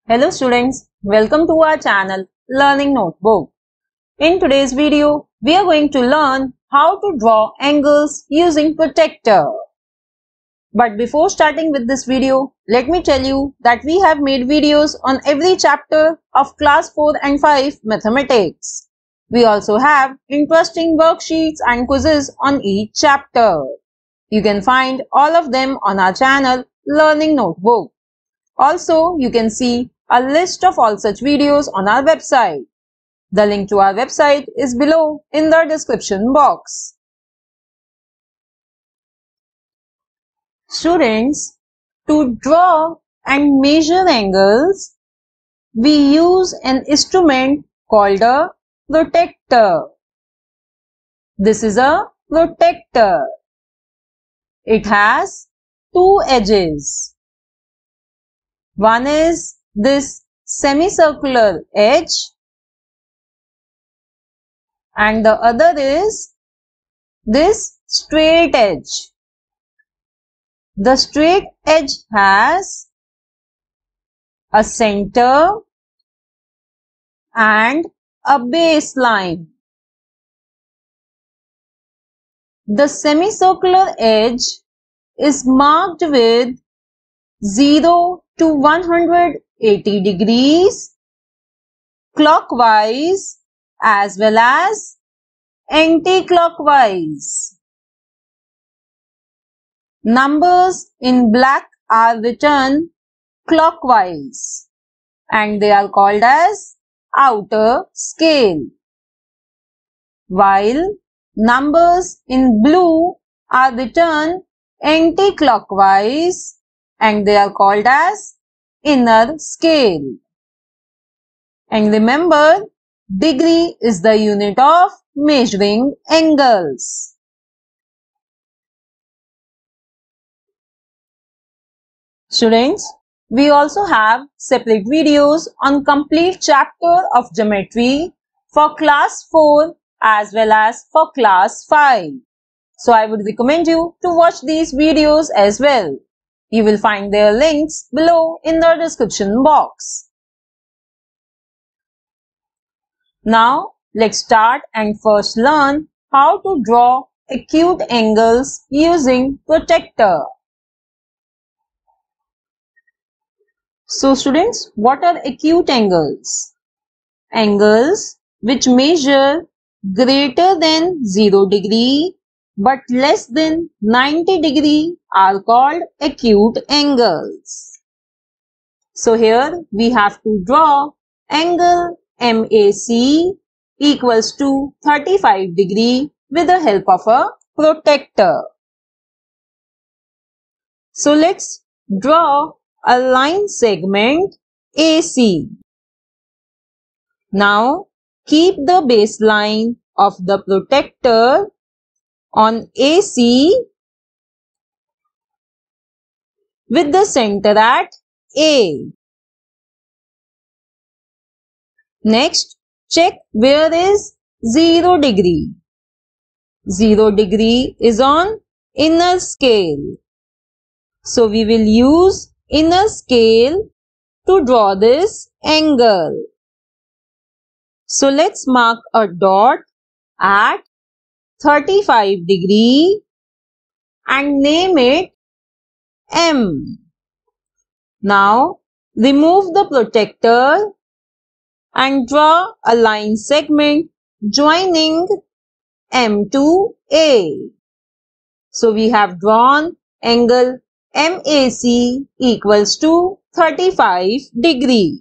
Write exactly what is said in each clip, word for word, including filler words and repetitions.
Hello students, welcome to our channel Learning Notebook. In today's video, we are going to learn how to draw angles using protractor. But before starting with this video, let me tell you that we have made videos on every chapter of class four and five mathematics. We also have interesting worksheets and quizzes on each chapter. You can find all of them on our channel Learning Notebook. Also, you can see a list of all such videos on our website. The link to our website is below in the description box. Students, to draw and measure angles, we use an instrument called a protractor. This is a protractor. It has two edges. One is this semicircular edge and the other is this straight edge. The straight edge has a center and a baseline. The semicircular edge is marked with zero to one hundred eighty degrees clockwise as well as anti-clockwise. Numbers in black are written clockwise and they are called as outer scale, while numbers in blue are written anti-clockwise and they are called as inner scale. And remember, degree is the unit of measuring angles. Students, we also have separate videos on complete chapter of geometry for class four as well as for class five. So I would recommend you to watch these videos as well. You will find their links below in the description box. Now, let's start and first learn how to draw acute angles using protractor. So students, what are acute angles? Angles which measure greater than zero degree but less than ninety degree are called acute angles. So here we have to draw angle M A C equals to thirty-five degree with the help of a protractor. So let's draw a line segment A C. Now keep the baseline of the protractor on A C with the center at A. Next, check where is zero degree. zero degree is on inner scale. So we will use inner scale to draw this angle. So let's mark a dot at thirty-five degree and name it M. Now remove the protractor and draw a line segment joining M to A. So we have drawn angle M A C equals to thirty-five degree.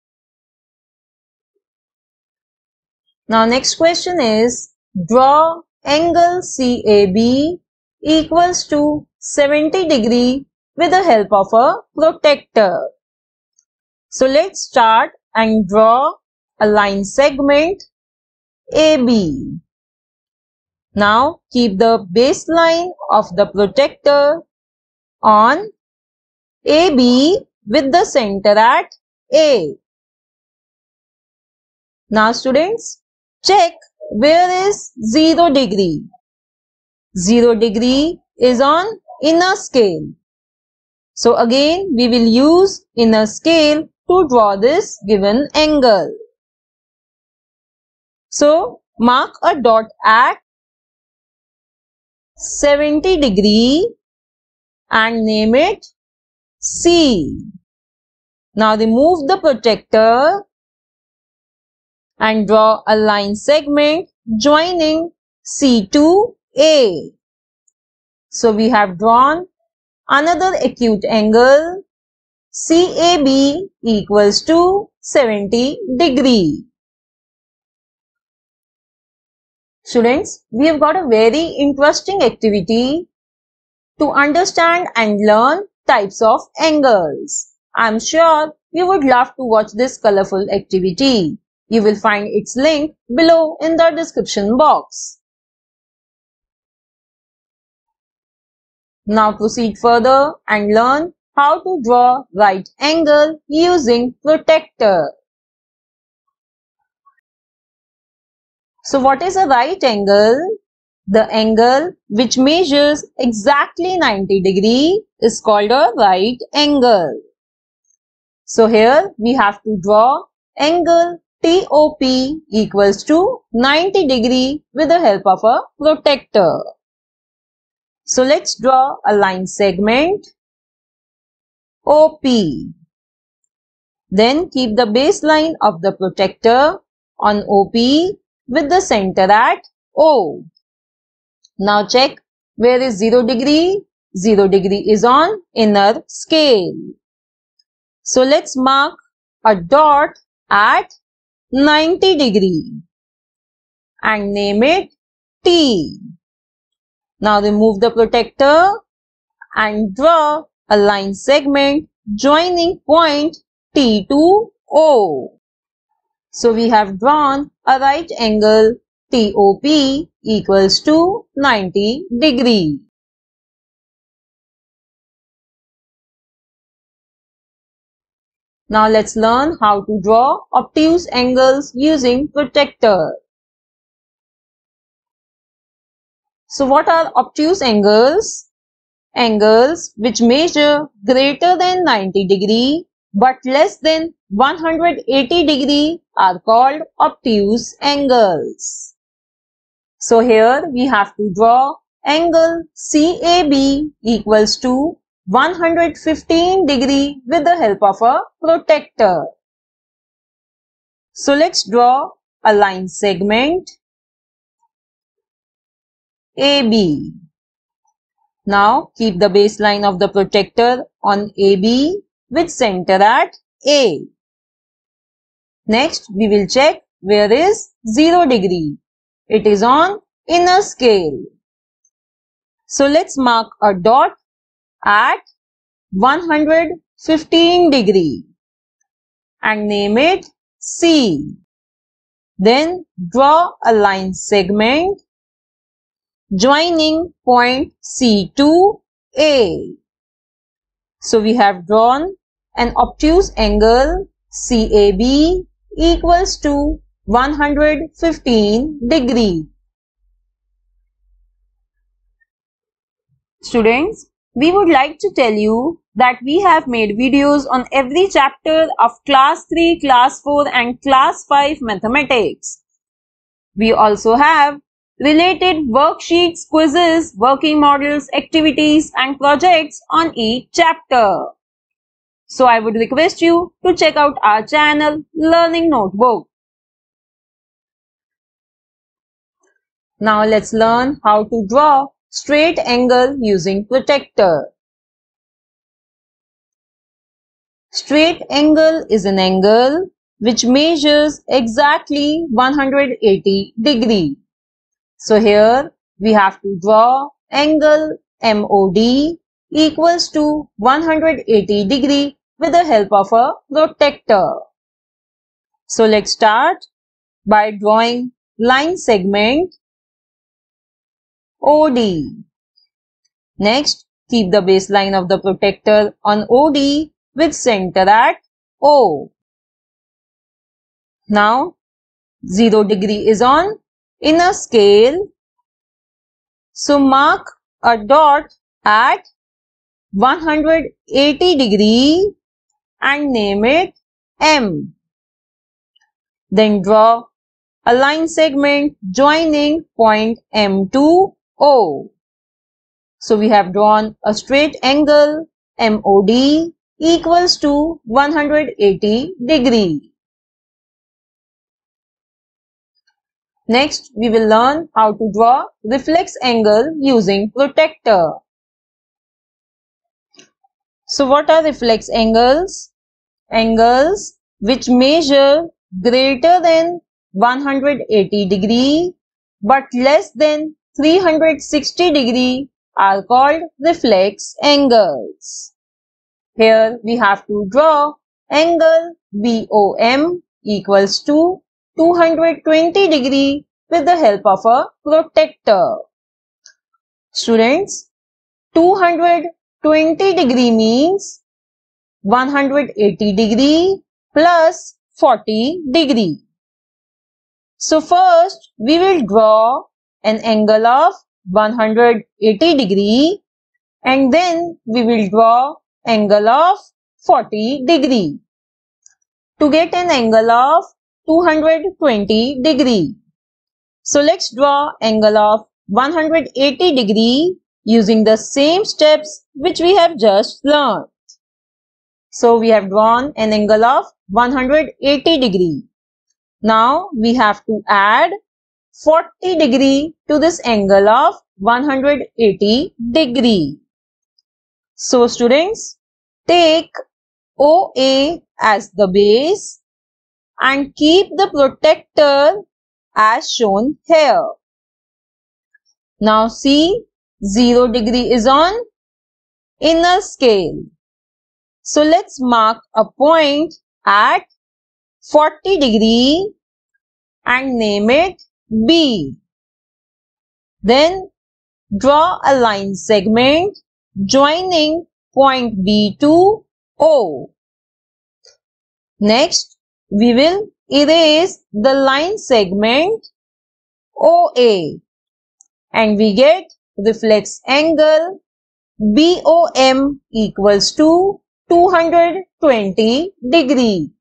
Now next question is, draw angle C A B equals to seventy degree with the help of a protractor. So let's start and draw a line segment A B. Now keep the baseline of the protractor on A B with the center at A. Now students, check where is zero degree. zero degree is on inner scale. So again we will use inner scale to draw this given angle. So, mark a dot at seventy degree and name it C. Now remove the protector and draw a line segment joining C to A. So we have drawn another acute angle C A B equals to seventy degree. Students, we have got a very interesting activity to understand and learn types of angles. I am sure you would love to watch this colorful activity. You will find its link below in the description box. Now proceed further and learn how to draw right angle using protractor. So what is a right angle? The angle which measures exactly ninety degree is called a right angle. So here we have to draw angle T O P equals to ninety degree with the help of a protractor. So let's draw a line segment O P. Then keep the baseline of the protractor on O P with the center at O. Now check where is zero degree. zero degree is on inner scale. So let's mark a dot at ninety degree and name it T. Now remove the protractor and draw a line segment joining point T to O. So we have drawn a right angle T O P equals to ninety degree. Now let's learn how to draw obtuse angles using protractor. So what are obtuse angles? Angles which measure greater than ninety degree but less than one hundred eighty degree are called obtuse angles. So here we have to draw angle C A B equals to one hundred fifteen degree with the help of a protractor. So let's draw a line segment A B. Now keep the baseline of the protractor on A B with center at A. Next we will check where is zero degree. It is on inner scale. So let's mark a dot at one hundred fifteen degree and name it C. Then draw a line segment joining point C to A. So we have drawn an obtuse angle C A B equals to one hundred fifteen degree. Students, we would like to tell you that we have made videos on every chapter of class three, class four and class five mathematics. We also have related worksheets, quizzes, working models, activities and projects on each chapter. So I would request you to check out our channel Learning Notebook. Now let's learn how to draw straight angle using protractor. Straight angle is an angle which measures exactly one hundred eighty degree. So here we have to draw angle M O D equals to one hundred eighty degree with the help of a protractor. So let's start by drawing line segment O D. Next, keep the baseline of the protractor on O D with center at O. Now, zero degree is on inner scale. So mark a dot at one hundred eighty degree and name it M. Then draw a line segment joining point M to O. So we have drawn a straight angle M O D equals to one hundred eighty degree. Next, we will learn how to draw reflex angle using protractor. So what are reflex angles? Angles which measure greater than one hundred eighty degree but less than three hundred sixty degree are called reflex angles. Here we have to draw angle B O M equals to two hundred twenty degree with the help of a protractor. Students, two hundred twenty degree means one hundred eighty degree plus forty degree. So first we will draw an angle of one hundred eighty degree and then we will draw angle of forty degree to get an angle of two hundred twenty degree. So let's draw angle of one hundred eighty degree using the same steps which we have just learned. So we have drawn an angle of one hundred eighty degree. Now we have to add forty degree to this angle of one hundred eighty degree. So students, take O A as the base and keep the protractor as shown here. Now see, zero degree is on inner scale. So let's mark a point at forty degree and name it B. Then draw a line segment joining point B to O. Next, we will erase the line segment O A and we get reflex angle B O M equals to two hundred twenty degree.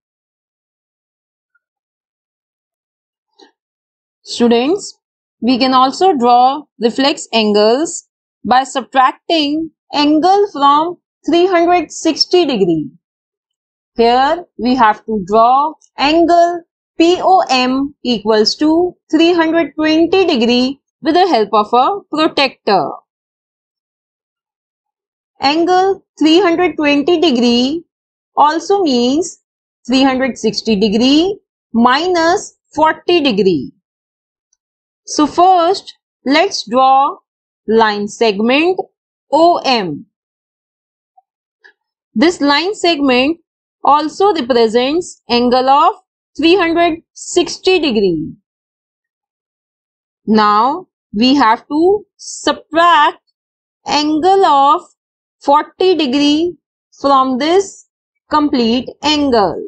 Students, we can also draw reflex angles by subtracting angle from three hundred sixty degree. Here we have to draw angle P O M equals to three hundred twenty degree with the help of a protractor. Angle three hundred twenty degree also means three hundred sixty degree minus forty degree. So first, let's draw line segment O M. This line segment also represents angle of three hundred sixty degree. Now we have to subtract angle of forty degree from this complete angle.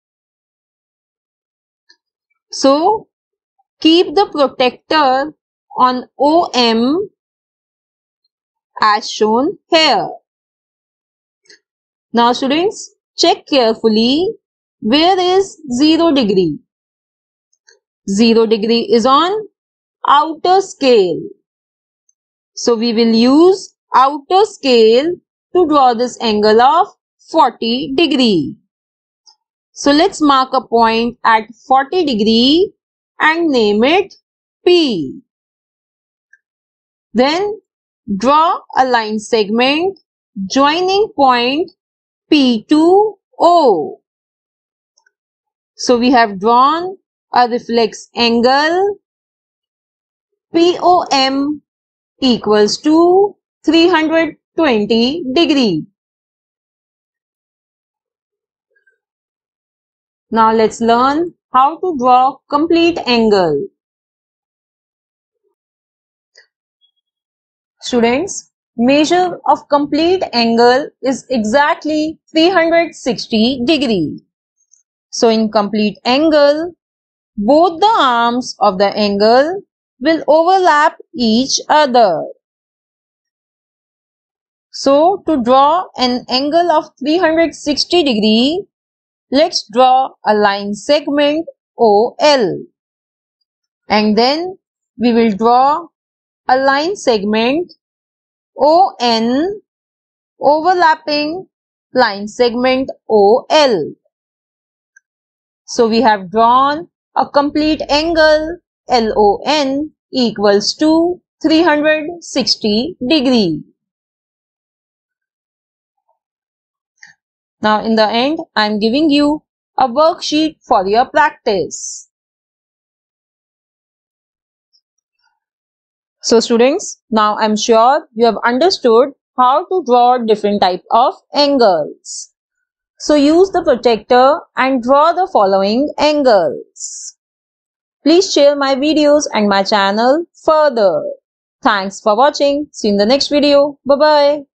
So keep the protractor on O M as shown here. Now students, check carefully where is zero degree. zero degree is on outer scale. So we will use outer scale to draw this angle of forty degree. So let's mark a point at forty degree and name it P. Then draw a line segment joining point P to O. So we have drawn a reflex angle P O M equals to three hundred twenty degree. Now let's learn how to draw complete angle. Students, measure of complete angle is exactly three hundred sixty degree. So in complete angle, both the arms of the angle will overlap each other. So to draw an angle of three hundred sixty degree, let's draw a line segment O L. And then we will draw a line segment O N overlapping line segment O L. So we have drawn a complete angle L O N equals to three hundred sixty degree. Now in the end, I am giving you a worksheet for your practice. So students, now I am sure you have understood how to draw different types of angles. So use the protractor and draw the following angles. Please share my videos and my channel further. Thanks for watching. See you in the next video. Bye bye.